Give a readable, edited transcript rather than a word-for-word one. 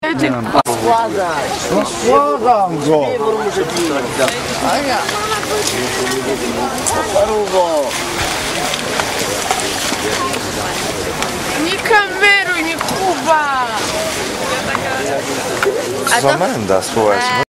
No składam go! A ja. Parugo. Nie kameruj, nie Kuba! Zamęda, słuchaj.